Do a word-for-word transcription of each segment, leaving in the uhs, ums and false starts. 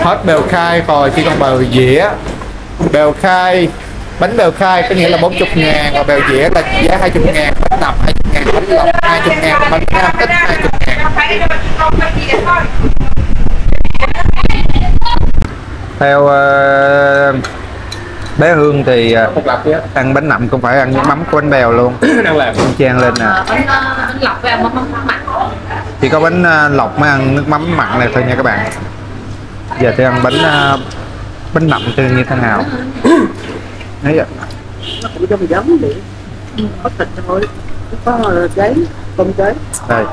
Hết bèo khai rồi chỉ còn bèo dĩa. Bèo khai, bánh bèo khai có nghĩa là bốn mươi ngàn, và bèo dĩa là giá hai mươi ngàn, bánh nậm hai mươi ngàn, bánh lọc hai mươi ngàn, và bánh nam ít hai mươi ngàn. Theo uh, bé Hương thì uh, ăn bánh nậm cũng phải ăn nước mắm của bánh bèo luôn. Chan lên nè. Bánh, bánh lọc với ăn mắm mặn. Chỉ có bánh uh, lọc mới ăn nước mắm mặn này thôi nha các bạn. Giờ thì ăn bánh uh, bánh nậm thì như thế nào? Đấy ạ. Nó cũng giống giống vậy. Có thịt thôi, có giấy, tôm giấy. Đây.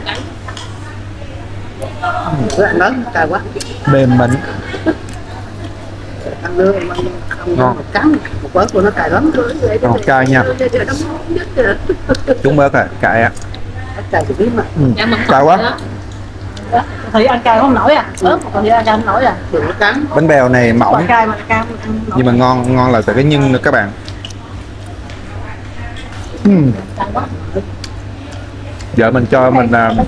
Bữa ăn lớn cay quá. Mềm mịn. Ăn lương ăn ngon. Một cắn, một bớt của nó cay lắm. Ngọt cay nha. Chúng bớt à, cay á. Cay thì biết mà. Ừ. Cay quá. Thì ăn cay không nổi à? Ớt còn thì ăn cay không nổi à? Cắn. Bánh bèo này mỏng. Cay mà cay. Nhưng mà ngon, ngon là từ cái nhân nữa các bạn. uhm. Giờ mình cho mình uh,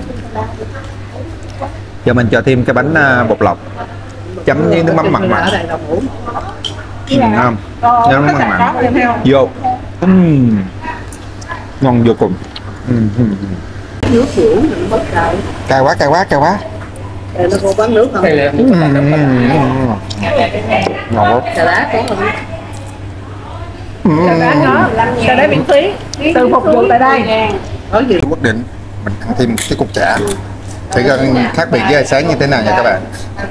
giờ mình cho thêm cái bánh uh, bột lọc chấm với nước mắm mặn mặn. Ừ, không? Nước mắm mặn mặn vô. uhm. Ngon vô cùng. uhm. Cay quá, cay quá, cay quá. Nó có bán nước không? uhm. Ngon quá. Trà đá có không? Trà đá có, trà đá miễn phí, từ phục vụ tại đây. Có gì? Quyết định mình ăn thêm cái cục chả thì khác biệt với sáng như thế nào nha các bạn.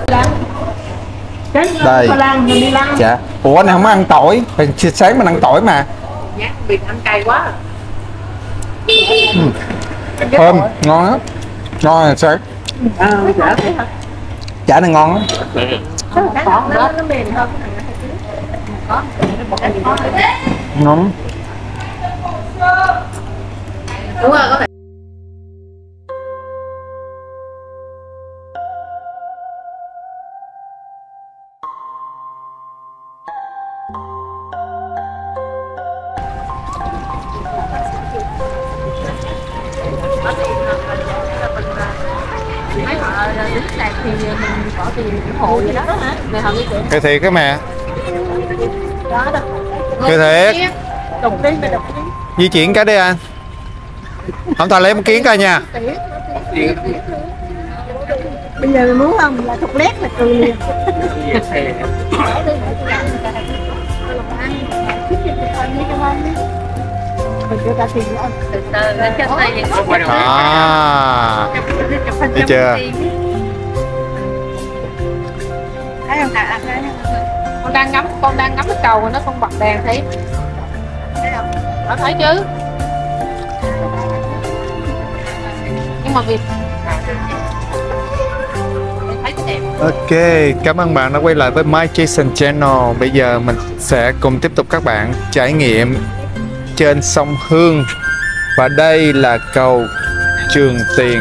Đây chả. Ủa anh không có ăn tỏi, sáng mình ăn tỏi mà. Việc ăn cay quá. uhm. Thơm, ngon lắm, ngon là sáng. À, chả chả này ngon lắm. nó nó mềm hơn. Ngon. Đúng rồi, có thể. Mấy họ đứng sạc thì mình bỏ tiền ủng hộ vậy đó hả? Về họ đi Cái thiệt cái mẹ. đó đó. Cái thiệt. Đụng đi, mày đụng đi. Di chuyển cái đi anh. Không thôi lấy một kiến coi nha. Bây giờ mày muốn không là thục lét là cười liền. Mình chưa ta tiền nữa. Từ từ lên trên tay vậy. À. Đi chưa? Thấy không ạ? Con đang ngắm, con đang ngắm cái cầu mà nó không bật đèn thấy. Thấy không? Nó thấy chứ. Nhưng mà việc thấy đẹp. Ok, cảm ơn bạn đã quay lại với My Jason Channel. Bây giờ mình sẽ cùng tiếp tục các bạn trải nghiệm trên sông Hương. Và đây là cầu Trường Tiền.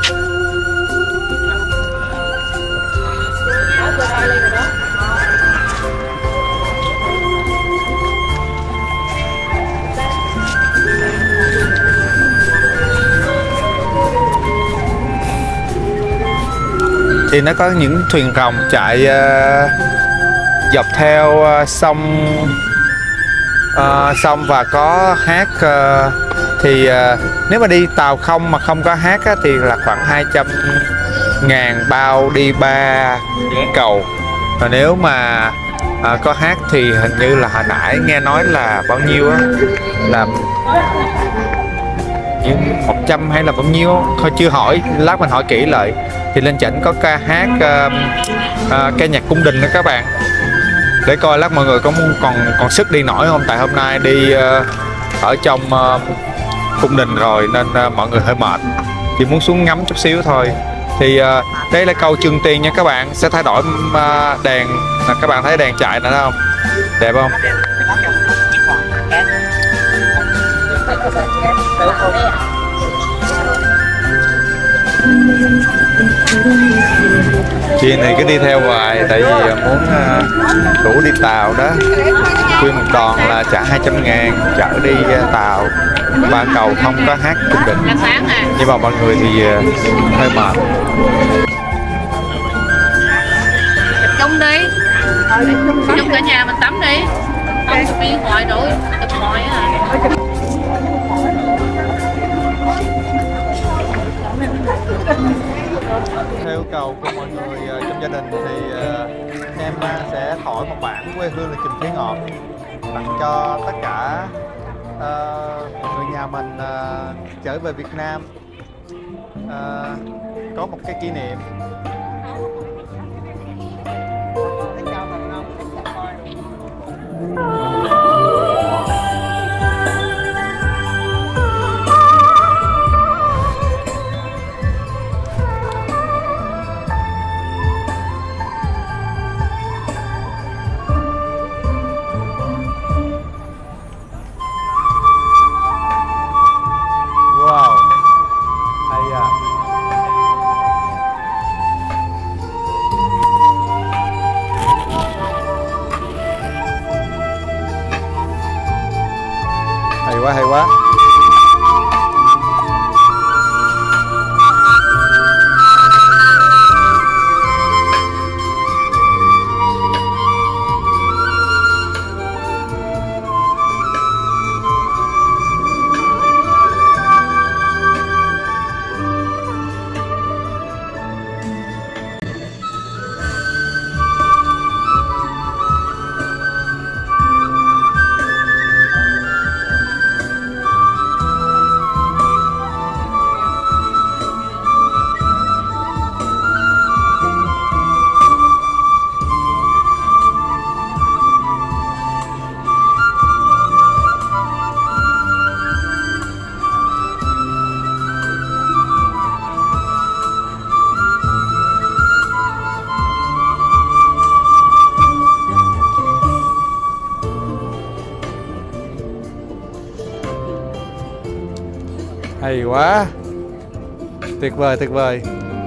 Thì nó có những thuyền rồng chạy uh, dọc theo uh, sông uh, sông và có hát uh, thì uh, nếu mà đi tàu không mà không có hát á, thì là khoảng hai trăm ngàn bao đi ba cầu. Và nếu mà uh, có hát thì hình như là hồi nãy nghe nói là bao nhiêu á, là như một trăm hay là bao nhiêu thôi chưa hỏi, lát mình hỏi kỹ lại. Thì lên chảnh có ca hát uh, uh, ca nhạc cung đình đó các bạn, để coi lát mọi người có còn còn sức đi nổi không. Tại hôm nay đi uh, ở trong uh, cung đình rồi nên uh, mọi người hơi mệt, chỉ muốn xuống ngắm chút xíu thôi. Thì uh, đây là cầu Trường Tiền nha các bạn. Sẽ thay đổi uh, đèn, các bạn thấy đèn chạy nữa không, đẹp không? Chị này cứ đi theo hoài tại vì muốn uh, đủ đi tàu đó. Nguyên một đoàn là trả hai trăm ngàn chở đi uh, tàu. Ba cầu không có hát cung đình, nhưng mà mọi người thì uh, hơi mệt. Chung Trong cả nhà mình tắm đi. Không chụp điện thoại rồi, chụp thoại á. Theo yêu cầu của mọi người uh, trong gia đình thì uh, em uh, sẽ thổi một bản quê hương là Chùm Khế Ngọt tặng cho tất cả uh, người nhà mình uh, trở về Việt Nam uh, có một cái kỷ niệm. Wow, hay à. Hay quá, hay quá. Hay quá. Tuyệt vời, tuyệt vời.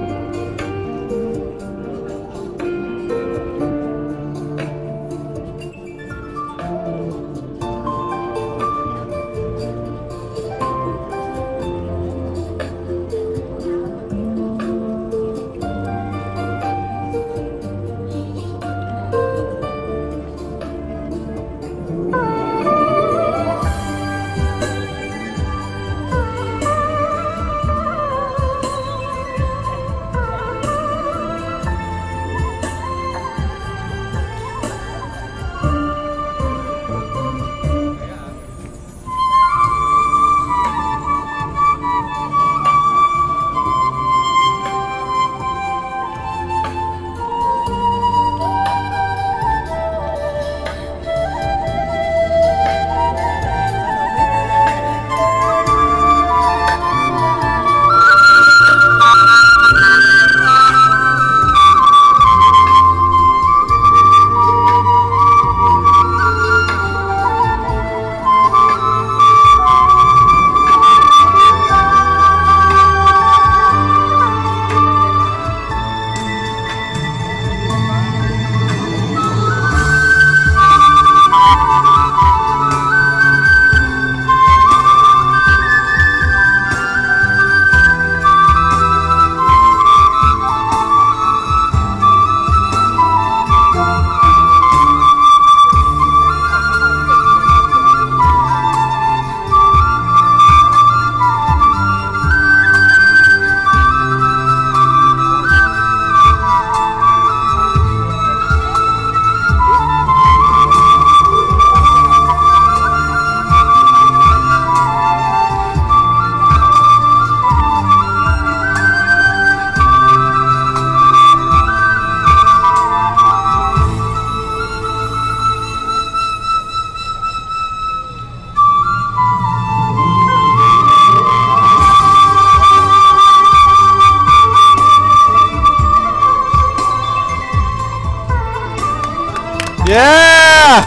Yeah.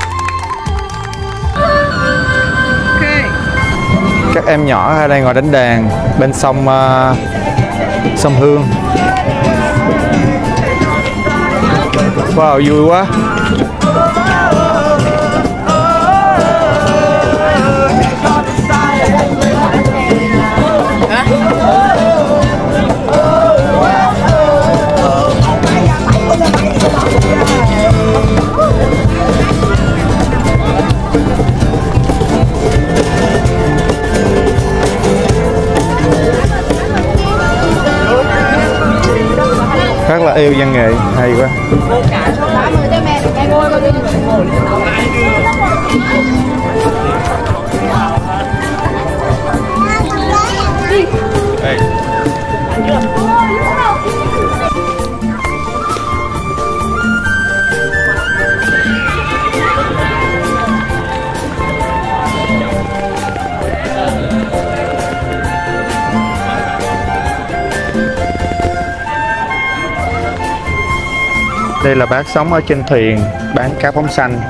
Các em nhỏ ở đây ngồi đánh đàn bên sông uh, sông Hương. Wow, vui quá. Oh, yêu văn nghệ, hay quá. Đây. Đây là bác sống ở trên thuyền bán cá phóng xanh.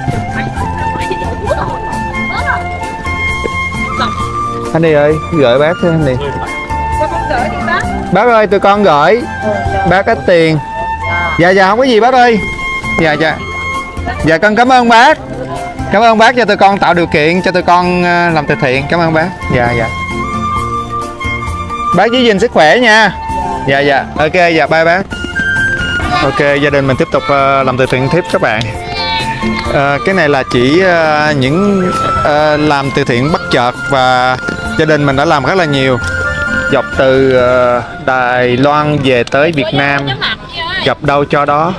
Anh đi ơi, gửi bác thôi anh đi. Bác ơi, tụi con gửi bác ít tiền. Dạ dạ không có gì bác ơi. Dạ dạ. Dạ con cảm ơn bác. Cảm ơn bác cho tụi con tạo điều kiện cho tụi con làm từ thiện. Cảm ơn bác. Dạ dạ. Bác giữ gìn sức khỏe nha. Dạ dạ. Ok dạ bye bác. Ok, gia đình mình tiếp tục uh, làm từ thiện tiếp các bạn. Uh, cái này là chỉ uh, những uh, làm từ thiện bất chợt và gia đình mình đã làm rất là nhiều. Dọc từ uh, Đài Loan về tới Việt Nam, gặp đâu cho đó.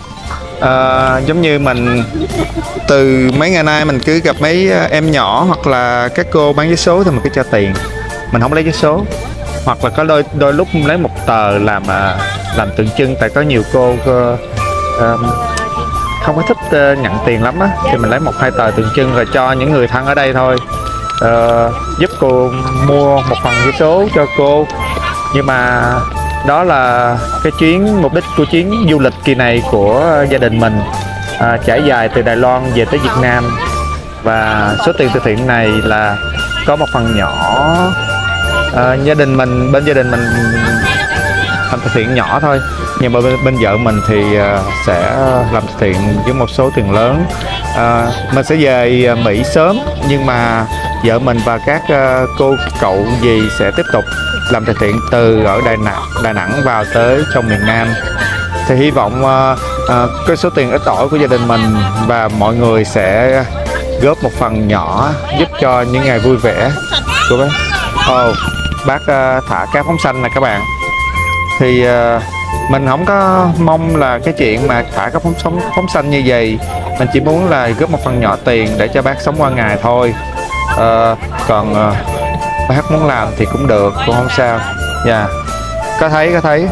Uh, giống như mình từ mấy ngày nay mình cứ gặp mấy em nhỏ hoặc là các cô bán vé số thì mình cứ cho tiền. Mình không lấy vé số. Hoặc là có đôi đôi lúc lấy một tờ làm uh, làm tượng trưng, tại có nhiều cô uh, uh, không có thích uh, nhận tiền lắm á, thì mình lấy một hai tờ tượng trưng rồi cho những người thân ở đây thôi, uh, giúp cô mua một phần vé số cho cô. Nhưng mà đó là cái chuyến mục đích của chuyến du lịch kỳ này của gia đình mình, uh, trải dài từ Đài Loan về tới Việt Nam, và số tiền từ thiện này là có một phần nhỏ. Uh, gia đình mình bên gia đình mình làm từ thiện nhỏ thôi, nhưng mà bên, bên vợ mình thì uh, sẽ làm từ thiện với một số tiền lớn. Uh, mình sẽ về Mỹ sớm, nhưng mà vợ mình và các uh, cô cậu dì sẽ tiếp tục làm từ thiện từ ở Đà Nẵng, Đà Nẵng vào tới trong miền Nam. Thì hy vọng uh, uh, cái số tiền ít ỏi của gia đình mình và mọi người sẽ góp một phần nhỏ giúp cho những ngày vui vẻ của bác. Oh, bác uh, thả cá phóng xanh này các bạn. Thì uh, mình không có mong là cái chuyện mà thả cá phóng sống phóng xanh như vậy, mình chỉ muốn là góp một phần nhỏ tiền để cho bác sống qua ngày thôi. Uh, còn uh, bác muốn làm thì cũng được, cũng không sao. Dạ, yeah. Có thấy có thấy.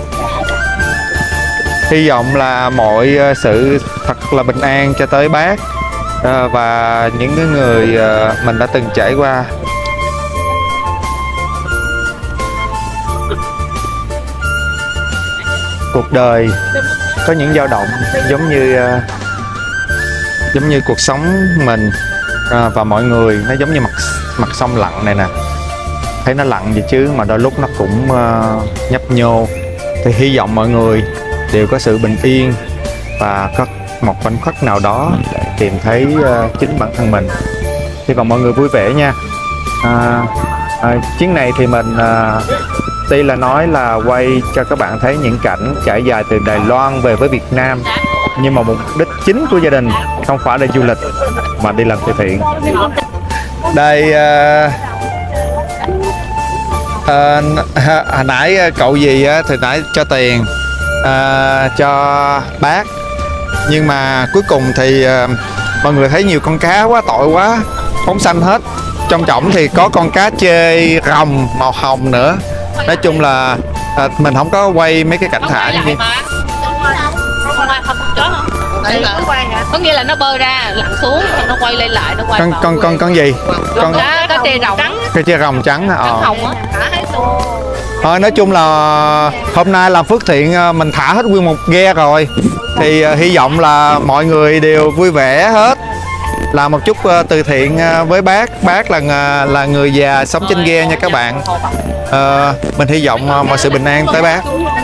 Hy vọng là mọi uh, sự thật là bình an cho tới bác uh, và những người uh, mình đã từng trải qua. Cuộc đời có những dao động giống như uh, giống như cuộc sống mình uh, và mọi người, nó giống như mặt mặt sông lặng này nè. Thấy nó lặng vậy chứ mà đôi lúc nó cũng uh, nhấp nhô. Thì hy vọng mọi người đều có sự bình yên và có một khoảnh khắc nào đó để tìm thấy uh, chính bản thân mình. Hy vọng mọi người vui vẻ nha. Uh, uh, chuyến này thì mình uh, tuy là nói là quay cho các bạn thấy những cảnh trải dài từ Đài Loan về với Việt Nam, nhưng mà mục đích chính của gia đình không phải là du lịch mà đi làm từ thiện. Đây uh, uh, hồi nãy cậu gì thì nãy cho tiền uh, cho bác, nhưng mà cuối cùng thì uh, mọi người thấy nhiều con cá quá, tội quá, phóng xanh hết. Trong trọng thì có con cá chê rồng màu hồng nữa. Nói chung là à, mình không có quay mấy cái cảnh thả như vậy. Có nghĩa là nó bơi ra lặn xuống, nó quay lên lại, nó quay. Con con con con gì? Con cá cá chê rồng. Cá chê rồng trắng à. Trắng hồng á. Thôi nói chung là hôm nay làm phước thiện mình thả hết nguyên một ghe rồi. Thì uh, hy vọng là mọi người đều vui vẻ hết. Làm một chút uh, từ thiện uh, với bác. Bác là uh, là người già sống trên ghe nha các bạn. Uh, mình hy vọng uh, mọi sự bình an tới bác.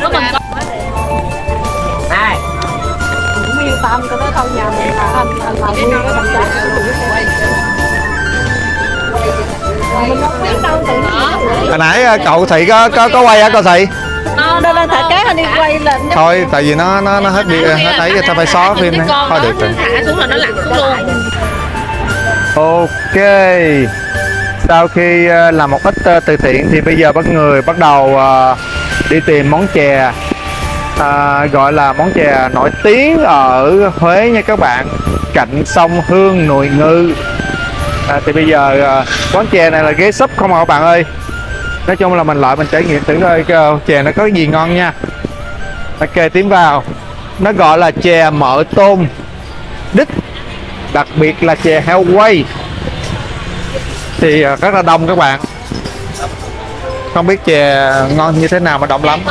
Hồi nãy cậu Thị có có có quay hả cậu Thị? Ờ, đây là thả cá đi quay lên. Thôi tại vì nó nó nó hết bị hết ấy rồi, tao phải xóa phim này. Thôi được rồi. Thả xuống là nó lặn xuống luôn. Ok. Sau khi làm một ít từ thiện thì bây giờ bắt người bắt đầu đi tìm món chè. à, gọi là món chè nổi tiếng ở Huế nha các bạn, cạnh sông Hương Nùi Ngư. À, thì bây giờ à, quán chè này là ghế súp không ạ các bạn ơi. Nói chung là mình lại mình trải nghiệm thử coi cái chè nó có gì ngon nha. Ok, tiến vào. Nó gọi là chè mỡ tôm đít, đặc biệt là chè heo quay. Thì à, rất là đông các bạn. Không biết chè ngon như thế nào mà đông lắm.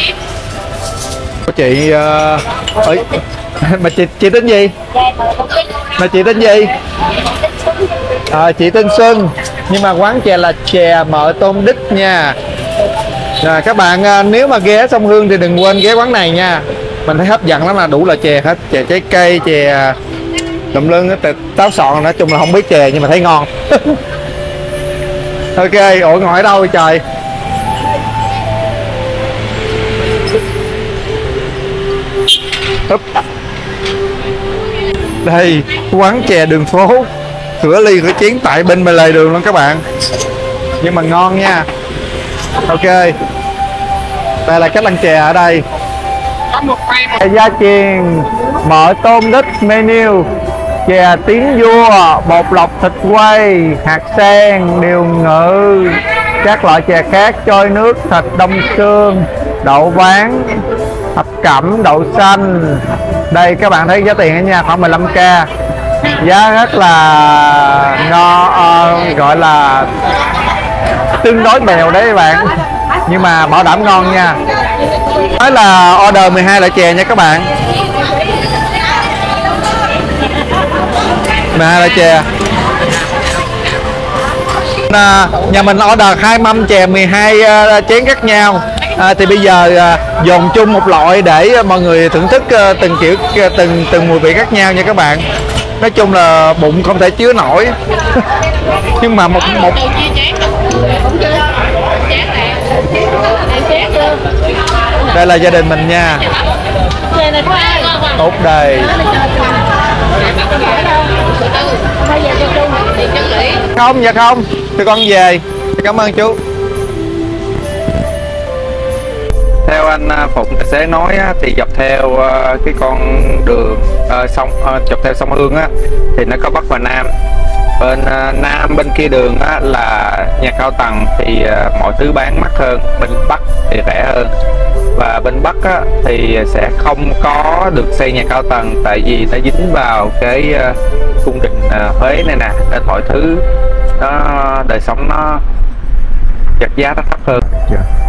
Cô chị uh, ơi, mà chị chị tên gì? Mà chị tên gì? À, chị tên Xuân. Nhưng mà quán chè là chè mỡ tôm đít nha. À, các bạn uh, nếu mà ghé sông Hương thì đừng quên ghé quán này nha. Mình thấy hấp dẫn lắm, là đủ loại chè hết, chè trái cây, chè tùm lưng, táo sọn, nói chung là không biết chè nhưng mà thấy ngon. Ok, ủa ngồi ở đâu vậy trời? Đây, quán chè đường phố, cửa ly cửa chén tại bên bên lề đường luôn các bạn. Nhưng mà ngon nha. Ok, đây là cách ăn chè ở đây. Gia truyền mỡ tôm đít menu, chè tiếng vua, bột lọc thịt quay, hạt sen, điều ngự, các loại chè khác, trôi nước, thịt đông xương, đậu ván, thập cẩm, đậu xanh. Đây các bạn thấy giá tiền đó nha, khoảng mười lăm k. Giá rất là ngon, uh, gọi là tương đối bèo đấy các bạn, nhưng mà bảo đảm ngon nha. Nói là order mười hai loại chè nha các bạn. mười hai loại chè. À, nhà mình order hai mâm chè mười hai uh, chén khác nhau. À, thì bây giờ uh, dồn chung một loại để uh, mọi người thưởng thức uh, từng kiểu uh, từng từng mùi vị khác nhau nha các bạn. Nói chung là bụng không thể chứa nổi. Nhưng mà một một đây là gia đình mình nha. Tốt đây. Không, dạ không, tụi con về. Cảm ơn chú. Theo anh Phụng tài xế nói á, thì dọc theo uh, cái con đường uh, sông uh, dọc theo sông Hương á, thì nó có Bắc và Nam. Bên uh, Nam bên kia đường á, là nhà cao tầng thì uh, mọi thứ bán mắc hơn, bên Bắc thì rẻ hơn. Và bên Bắc á, thì sẽ không có được xây nhà cao tầng, tại vì nó dính vào cái uh, cung đình uh, Huế này nè, nên mọi thứ nó đời sống nó vật giá nó thấp hơn. Yeah.